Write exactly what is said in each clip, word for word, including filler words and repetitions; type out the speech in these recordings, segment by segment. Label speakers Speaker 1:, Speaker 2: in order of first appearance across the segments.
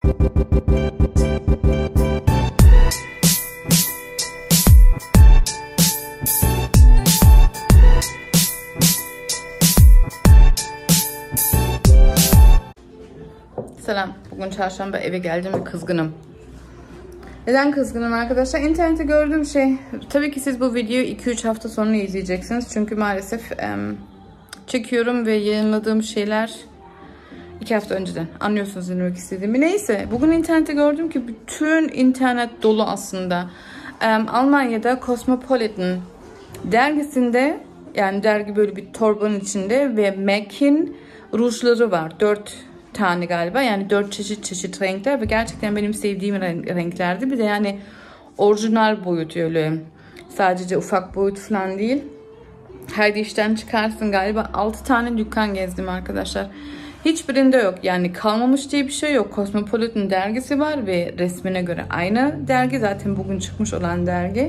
Speaker 1: Selam. Bugün çarşamba eve geldim ve kızgınım. Neden kızgınım arkadaşlar? İnternette gördüğüm şey, tabii ki siz bu videoyu iki üç hafta sonra izleyeceksiniz. Çünkü maalesef um, çekiyorum ve yayınladığım şeyler iki hafta önceden. Anlıyorsunuz ne demek istediğimi. Neyse, bugün internette gördüm ki bütün internet dolu aslında. Um, Almanya'da Cosmopolitan dergisinde, yani dergi böyle bir torbanın içinde ve M A C'in rujları var. Dört tane galiba, yani dört çeşit çeşit renkler ve gerçekten benim sevdiğim renklerdi. Bir de yani orijinal boyut, öyle sadece ufak boyut falan değil. Haydi işten çıkarsın galiba. altı tane dükkan gezdim arkadaşlar. Hiçbirinde yok, yani kalmamış diye bir şey yok. Cosmopolitan dergisi var ve resmine göre aynı dergi, zaten bugün çıkmış olan dergi.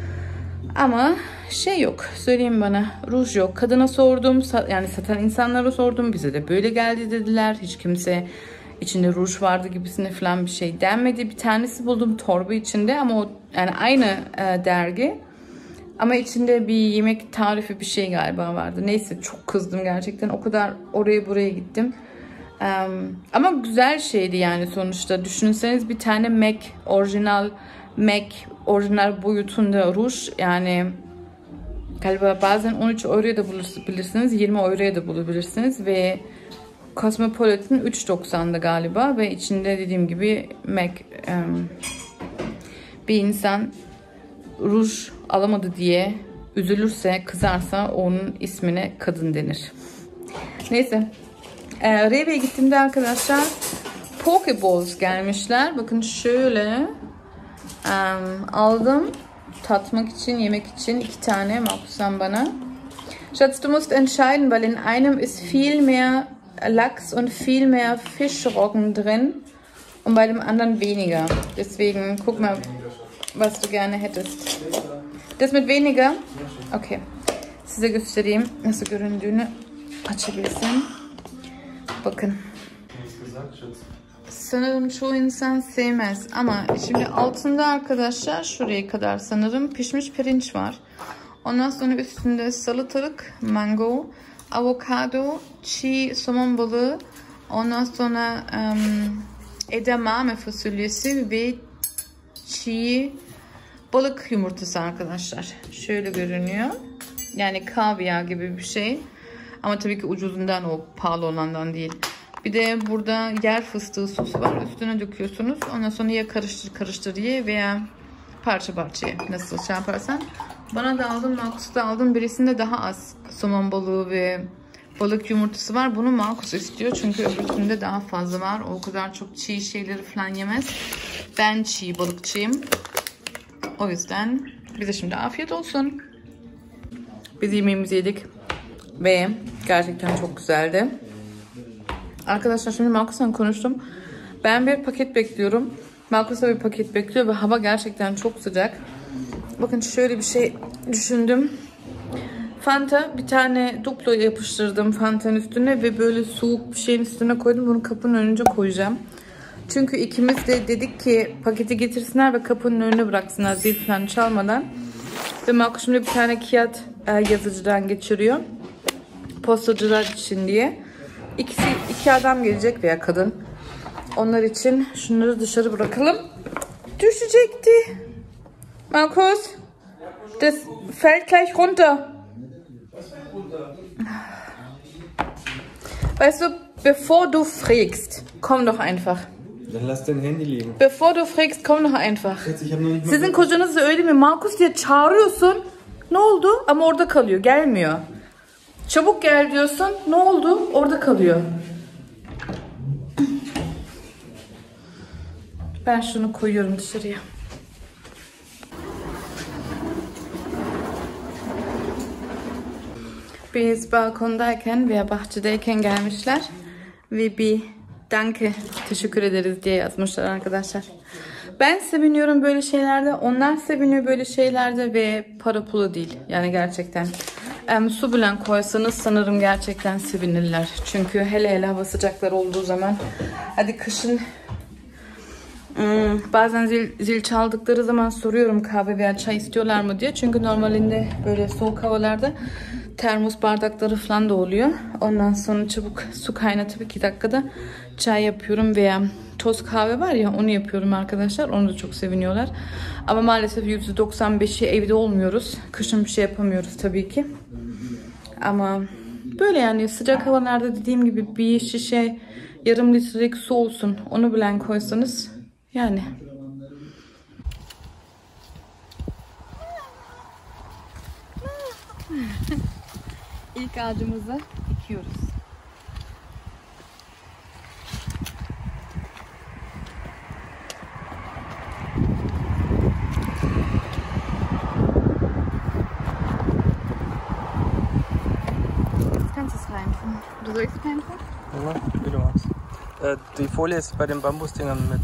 Speaker 1: Ama şey yok, söyleyeyim bana, ruj yok. Kadına sordum, yani satan insanlara sordum, bize de böyle geldi dediler. Hiç kimse içinde ruj vardı gibisine falan bir şey denmedi. Bir tanesi buldum torba içinde ama o yani aynı e, dergi ama içinde bir yemek tarifi bir şey galiba vardı. Neyse, çok kızdım gerçekten, o kadar oraya buraya gittim. Um, ama güzel şeydi yani sonuçta. Düşünseniz bir tane M A C, orijinal M A C, orijinal boyutunda ruj, yani galiba bazen on üç euroya da bulabilirsiniz, yirmi euroya da bulabilirsiniz ve Cosmopolitan üç doksan'da galiba ve içinde dediğim gibi M A C, um, bir insan ruj alamadı diye üzülürse, kızarsa onun ismine kadın denir. Neyse. Ee, Reve'ye gittiğimde arkadaşlar Pokeballs gelmişler. Bakın şöyle um, aldım tatmak için, yemek için iki tane. Mahpusan bana. Schatz, du musst entscheiden, weil in einem ist viel mehr Lachs und viel mehr Fischroggen drin und bei dem anderen weniger. Deswegen guck mal, was du gerne hättest. Das mit weniger? Okay. Size göstereyim nasıl göründüğünü, açabilirsin. Bakın. Sanırım çoğu insan sevmez ama şimdi altında arkadaşlar şuraya kadar sanırım pişmiş pirinç var. Ondan sonra üstünde salatalık, mango, avokado, çiğ somon balığı, ondan sonra um, edamame fasulyesi ve çiğ balık yumurtası arkadaşlar. Şöyle görünüyor. Yani kaviar gibi bir şey. Ama tabii ki ucuzundan, o pahalı olandan değil. Bir de burada yer fıstığı sosu var. Üstüne döküyorsunuz. Ondan sonra ya karıştır karıştır ye veya parça parça ye. Nasıl şey yaparsan. Bana da aldım, Markus'a da aldım. Birisinde daha az somon balığı ve balık yumurtası var. Bunu Markus istiyor. Çünkü öbürsünde daha fazla var. O kadar çok çiğ şeyleri falan yemez. Ben çiğ balıkçıyım. O yüzden bize şimdi afiyet olsun. Biz yemeğimizi yedik. Ve gerçekten çok güzeldi. Arkadaşlar şimdi Markus'la konuştum. Ben bir paket bekliyorum. Markus da bir paket bekliyor ve hava gerçekten çok sıcak. Bakın şöyle bir şey düşündüm. Fanta, bir tane duplo yapıştırdım Fanta'nın üstüne ve böyle soğuk bir şeyin üstüne koydum. Bunu kapının önünce koyacağım. Çünkü ikimiz de dedik ki paketi getirsinler ve kapının önüne bıraksınlar zil falan çalmadan. Ve Markus şimdi bir tane kağıt yazıcıdan geçiriyor. Postacılar için diye. İkisi, iki adam gelecek veya kadın. Onlar için şunları dışarı bırakalım. Düşecekti. Markus, das fällt gleich runter. Weißt du, bevor du frägst, komm doch einfach.
Speaker 2: Dann lass dein Handy liegen.
Speaker 1: Bevor du frägst, komm doch einfach. Sizin kocanız da öyle mi? Markus diye çağırıyorsun. Ne oldu? Ama orada kalıyor, gelmiyor. Çabuk gel diyorsun. Ne oldu? Orada kalıyor. Ben şunu koyuyorum dışarıya. Biz balkondayken veya bahçedeyken gelmişler. Ve bir danke, teşekkür ederiz diye yazmışlar arkadaşlar. Ben seviniyorum böyle şeylerde. Onlar seviniyor böyle şeylerde ve para pulu değil. Yani gerçekten. Um, su bilen koysanız sanırım gerçekten sevinirler. Çünkü hele hele hava sıcaklar olduğu zaman, hadi kışın Hmm, bazen zil, zil çaldıkları zaman soruyorum kahve veya çay istiyorlar mı diye. Çünkü normalinde böyle soğuk havalarda termos bardakları falan da oluyor. Ondan sonra çabuk su kaynatıp iki dakikada çay yapıyorum veya toz kahve var ya onu yapıyorum arkadaşlar. Onu da çok seviniyorlar. Ama maalesef yüzde doksan beşi evde olmuyoruz. Kışın bir şey yapamıyoruz tabii ki. Ama böyle yani sıcak havalarda dediğim gibi bir şişe yarım litrelik su olsun. Onu bilen koysanız yani. İlk ağacımızı dikiyoruz. Kannst du es reinfinden? Du sollst es reinfinden?
Speaker 2: Ja, wie du magst. Äh, die Folie ist bei den Bambusdingern mit.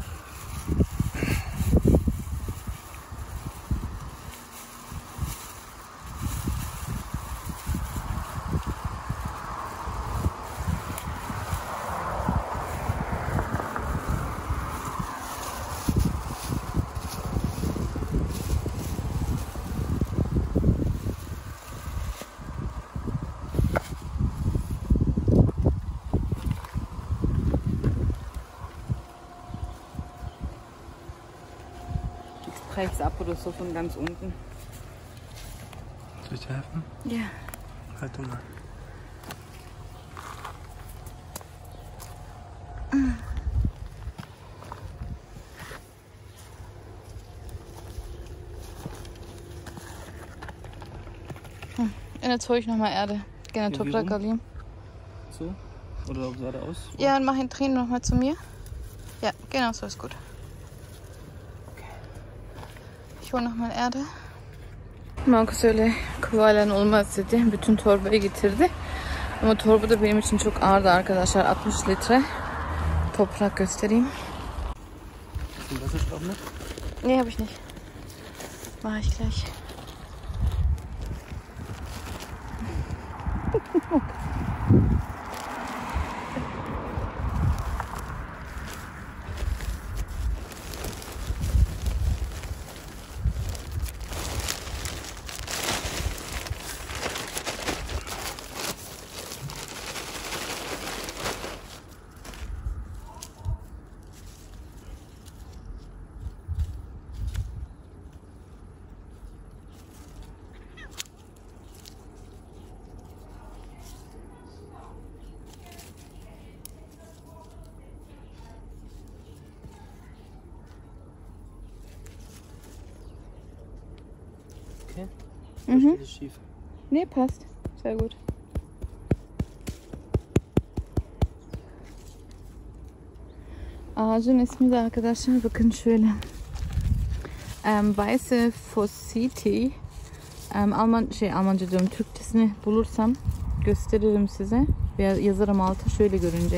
Speaker 1: Rechts ab oder so von ganz unten.
Speaker 2: Soll ich dir helfen?
Speaker 1: Ja.
Speaker 2: Halt du mal.
Speaker 1: Hm. Und jetzt hole ich nochmal Erde. Gerne
Speaker 2: Irgendwie
Speaker 1: Toprak
Speaker 2: rum?
Speaker 1: alayım.
Speaker 2: So? Oder geradeaus?
Speaker 1: Ja, und mach ihn drehen nochmal zu mir. Ja, genau so ist gut. Ich hole nochmal Erde. Markus öyle kolayla olmaz dedi. Bütün torbayı getirdi. Ama torba da benim için çok ağırdı arkadaşlar. altmış litre. Toprak göstereyim.
Speaker 2: Hast du einen Wasserstoff mit?
Speaker 1: Nee, habe ich nicht. Mache ich gleich.
Speaker 2: Okay.
Speaker 1: Mhm.
Speaker 2: Das ist schief.
Speaker 1: Nee, passt. Sehr gut. Ağacın ismi de arkadaşlar bakın şöyle. Um, Weiße Fossiti. Um, Alman şey Almanca diyorum. Türkçesini bulursam gösteririm size. Veya yazarım altı şöyle görünecek.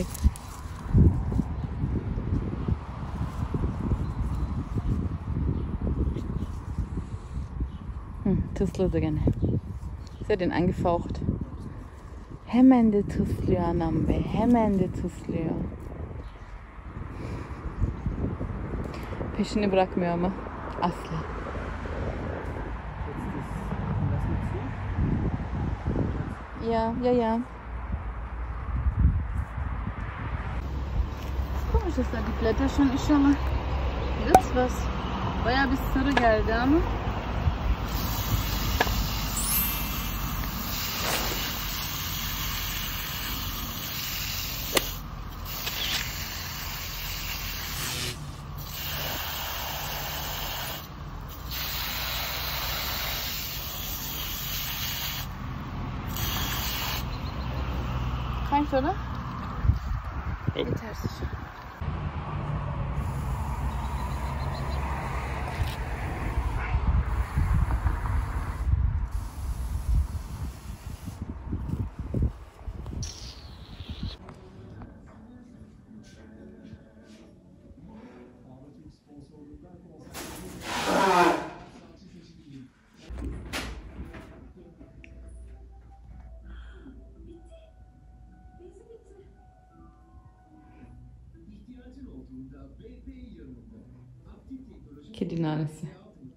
Speaker 1: Hm, tısladı gene. Senin angefaucht. Hemen de tıslıyor anam be. Hemen de tıslıyor. Peşini bırakmıyor ama. Asla. Ja, ja, ja. Komisch, dass da die Blätter schon inşallah. Das was. Bayağı bir sarı geldi ama. Reicht, oder? Yeter. kedi nanesi.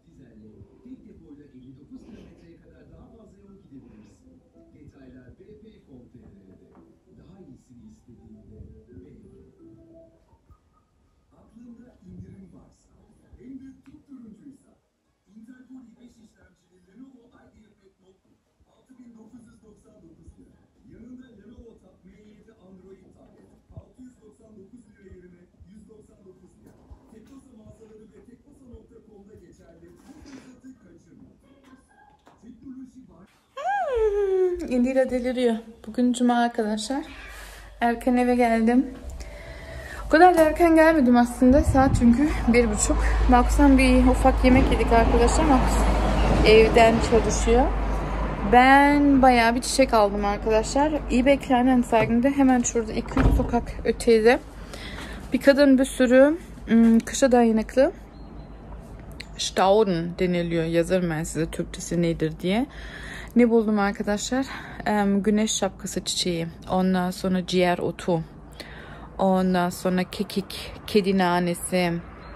Speaker 1: Hmm, Indira deliriyor. Bugün cuma arkadaşlar. Erken eve geldim. O kadar da erken gelmedim aslında. Saat çünkü bir buçuk. Markus'tan bir ufak yemek yedik arkadaşlar. Markus evden çalışıyor. Ben bayağı bir çiçek aldım arkadaşlar. eBay Kleinanzeigen'de hemen şurada iki üç sokak öteyde bir kadın bir sürü ım, kışa dayanıklı Stauden deniliyor. Yazarım ben size Türkçesi nedir diye. Ne buldum arkadaşlar? Um, güneş şapkası çiçeği. Ondan sonra ciğer otu. Ondan sonra kekik, kedi nanesi.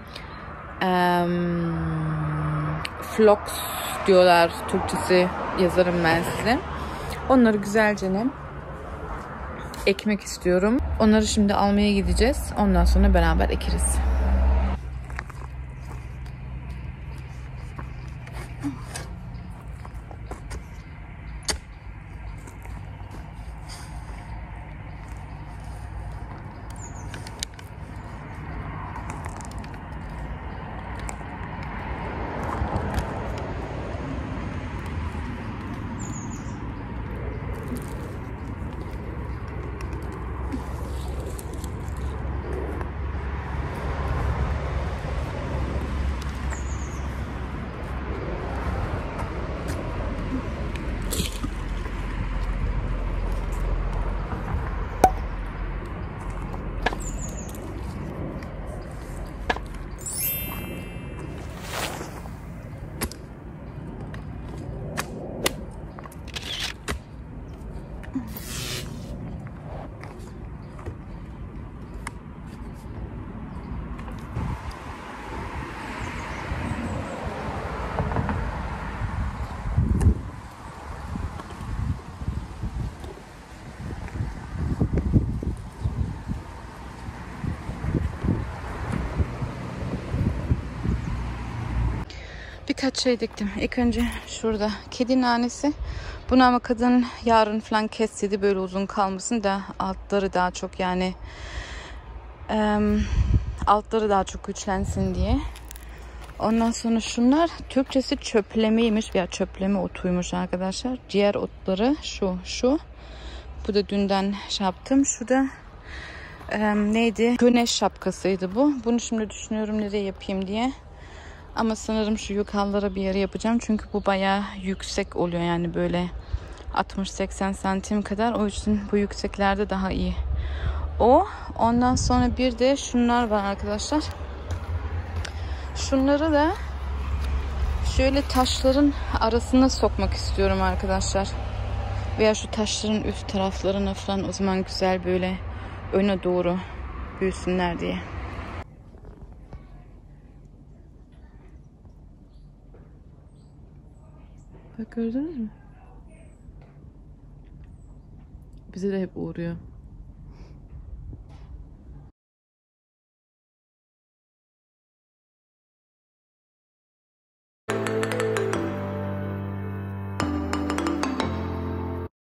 Speaker 1: Um, Flox diyorlar. Türkçesi yazarım ben size. Onları güzelce ne? Ekmek istiyorum. Onları şimdi almaya gideceğiz. Ondan sonra beraber ekeriz. Birkaç şey diktim. İlk önce şurada kedi nanesi. Bunu ama kadın yarın falan kesseydi böyle uzun kalmasın da altları daha çok yani e, altları daha çok güçlensin diye. Ondan sonra şunlar Türkçesi çöplemeymiş veya çöpleme otuymuş arkadaşlar. Ciğer otları şu şu. Bu da dünden şey yaptım. Şurada e, neydi? Güneş şapkasıydı bu. Bunu şimdi düşünüyorum nereye yapayım diye. Ama sanırım şu yukarılara bir yere yapacağım. Çünkü bu bayağı yüksek oluyor. Yani böyle altmış seksen santim kadar. O yüzden bu yükseklerde daha iyi. O. Ondan sonra bir de şunlar var arkadaşlar. Şunları da şöyle taşların arasına sokmak istiyorum arkadaşlar. Veya şu taşların üst taraflarına falan o zaman güzel böyle öne doğru büyüsünler diye. Bak gördünüz mü? Bize de hep uğruyor.